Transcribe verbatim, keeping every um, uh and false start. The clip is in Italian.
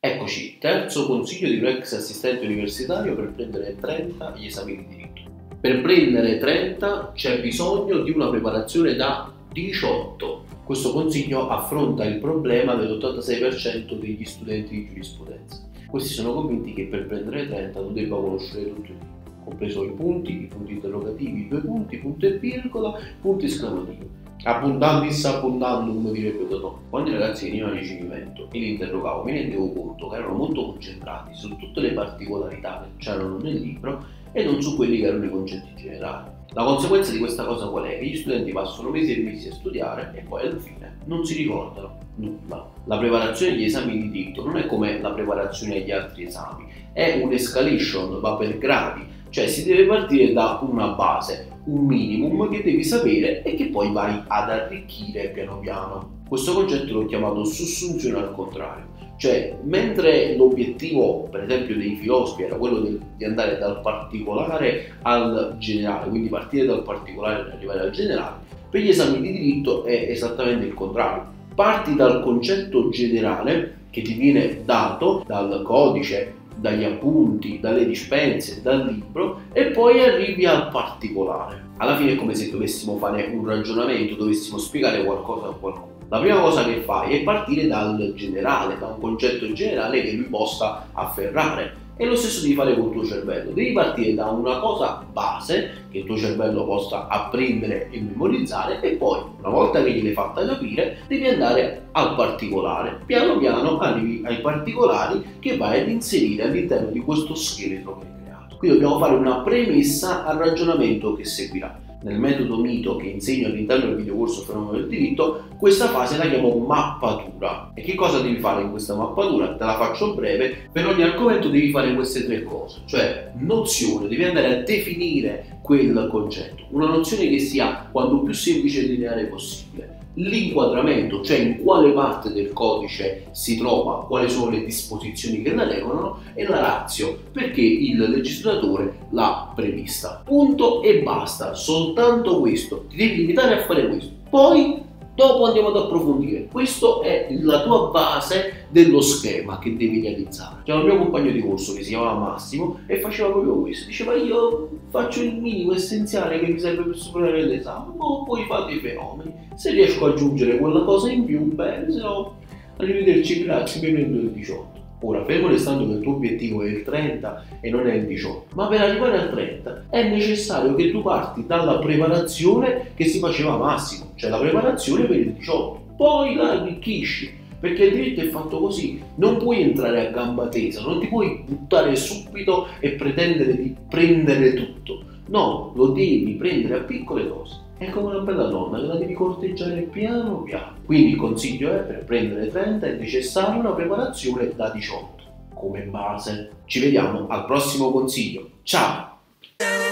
Eccoci, terzo consiglio di un ex assistente universitario per prendere trenta gli esami di diritto. Per prendere trenta c'è bisogno di una preparazione da diciotto. Questo consiglio affronta il problema dell'ottantasei per cento degli studenti di giurisprudenza. Questi sono convinti che per prendere trenta tu debba conoscere tutto il libro, compreso i punti, i punti interrogativi, i due punti, punto e virgola, punti esclamativi. Abbundandis abbundandum, direbbe Totò. Quando i ragazzi venivano al ricevimento e li interrogavo, mi rendevo conto che erano molto concentrati su tutte le particolarità che c'erano nel libro e non su quelli che erano i concetti generali. La conseguenza di questa cosa qual è? Che gli studenti passano mesi e mesi a studiare e poi alla fine non si ricordano nulla. La preparazione agli esami di diritto non è come la preparazione agli altri esami, è un'escalation, va per gradi, cioè si deve partire da una base, un minimum che devi sapere e che poi vai ad arricchire piano piano. Questo concetto l'ho chiamato sussunzione al contrario, cioè mentre l'obiettivo per esempio dei filosofi era quello di, di andare dal particolare al generale, quindi partire dal particolare per arrivare al generale, per gli esami di diritto è esattamente il contrario. Parti dal concetto generale che ti viene dato dal codice, dagli appunti, dalle dispense, dal libro e poi arrivi al particolare. Alla fine è come se dovessimo fare un ragionamento, dovessimo spiegare qualcosa a qualcuno. La prima cosa che fai è partire dal generale, da un concetto generale che lui possa afferrare. E lo stesso devi fare col tuo cervello, devi partire da una cosa base che il tuo cervello possa apprendere e memorizzare e poi, una volta che gliel'hai fatta capire, devi andare al particolare. Piano piano arrivi ai particolari che vai ad inserire all'interno di questo scheletro che hai creato. Qui dobbiamo fare una premessa al ragionamento che seguirà. Nel metodo Mito che insegno all'interno del videocorso Fenomeno del Diritto, questa fase la chiamo mappatura. E che cosa devi fare in questa mappatura? Te la faccio breve. Per ogni argomento devi fare queste tre cose, cioè nozione, devi andare a definire quel concetto, una nozione che sia quanto più semplice e lineare possibile. L'inquadramento, cioè in quale parte del codice si trova, quali sono le disposizioni che la regolano, e la ratio, perché il legislatore l'ha prevista. Punto e basta, soltanto questo, ti devi limitare a fare questo. Poi, dopo andiamo ad approfondire. Questa è la tua base dello schema che devi realizzare. C'era un mio compagno di corso che si chiamava Massimo e faceva proprio questo. Diceva: io faccio il minimo essenziale che mi serve per superare l'esame, poi fate i fenomeni. Se riesco a aggiungere quella cosa in più, bene, se no arrivederci, grazie, mi prendo il diciotto. Ora, fermo restando che il tuo obiettivo è il trenta e non è il diciotto, ma per arrivare al trenta è necessario che tu parti dalla preparazione che si faceva Massimo, cioè la preparazione per il diciotto, poi la arricchisci, perché il diritto è fatto così, non puoi entrare a gamba tesa, non ti puoi buttare subito e pretendere di prendere tutto, no, lo devi prendere a piccole dosi. È come una bella donna che la devi corteggiare piano piano. Quindi il consiglio è: per prendere trenta è necessaria una preparazione da diciotto come base. Ci vediamo al prossimo consiglio. Ciao!